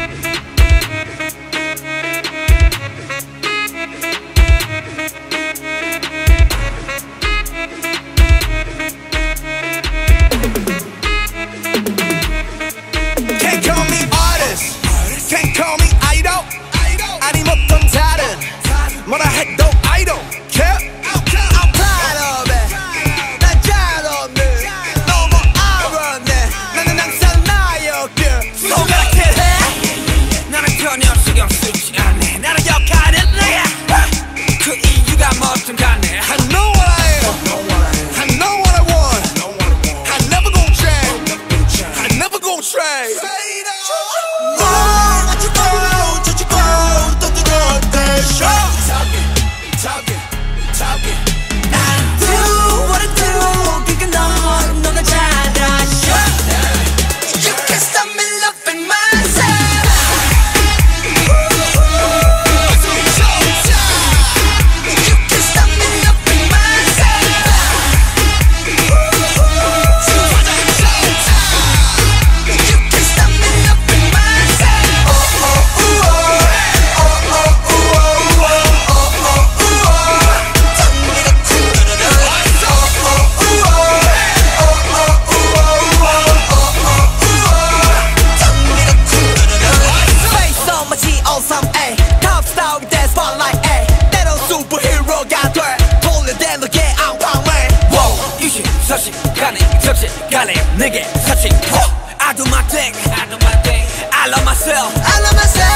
뭐라 해도 I don't care. I'm proud of it. 난 잘없네. 너무 알았네. 나는 항상 나였길. 손가락질 해. 나는 전혀 신경 쓰지 않네. 나는 역할은 내가. 그 이유가 뭐든 간에 I know what I am. I know what I want. I never gon' change. I never gon' trade. 내게 사칭 I do my thing I love myself